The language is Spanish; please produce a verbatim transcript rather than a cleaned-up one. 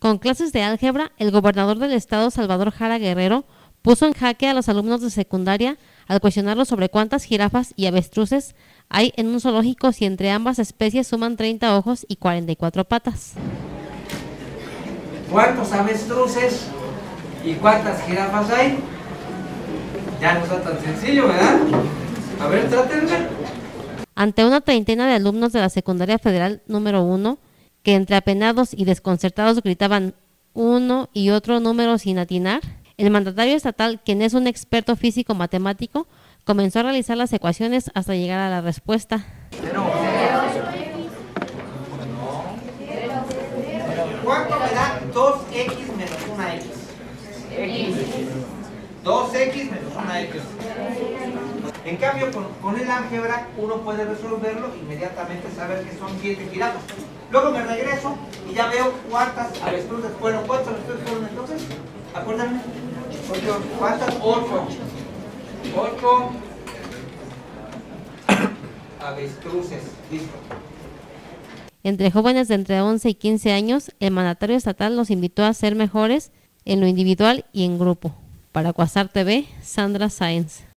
Con clases de álgebra, el gobernador del estado, Salvador Jara Guerrero, puso en jaque a los alumnos de secundaria al cuestionarlos sobre cuántas jirafas y avestruces hay en un zoológico si entre ambas especies suman treinta ojos y cuarenta y cuatro patas. ¿Cuántos avestruces y cuántas jirafas hay? Ya no está tan sencillo, ¿verdad? A ver, trátenme. Ante una treintena de alumnos de la secundaria federal número uno, que entre apenados y desconcertados gritaban uno y otro número sin atinar, el mandatario estatal, quien es un experto físico matemático, comenzó a realizar las ecuaciones hasta llegar a la respuesta. Pero, ¿cuánto me da dos equis menos una equis? dos equis menos una equis. En cambio, con, con el álgebra uno puede resolverlo inmediatamente, saber que son siete jirafas. Luego me regreso y ya veo cuántas avestruces fueron. ¿Cuántas avestruces fueron entonces? Acuérdenme. Ocho. ¿Cuántas? Ocho. Ocho avestruces. Listo. Entre jóvenes de entre once y quince años, el mandatario estatal los invitó a ser mejores en lo individual y en grupo. Para Quasar T V, Sandra Sáenz.